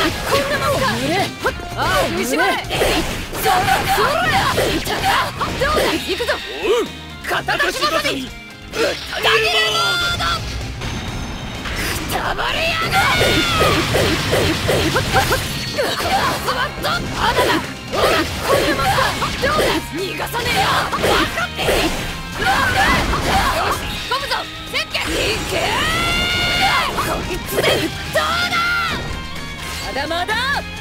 んなもんか。ああ、踏みしまれ。そろや。どうだ、行くぞ。肩出し技にぶった切れモード。くたばれやがれ。スワット、あだだ。ほら、こんなもんか。どうだ、逃がさねえよ。分かってる。よし、飛ぶぞ。せっけ。いけ。こいつでどうだ。まだまだ。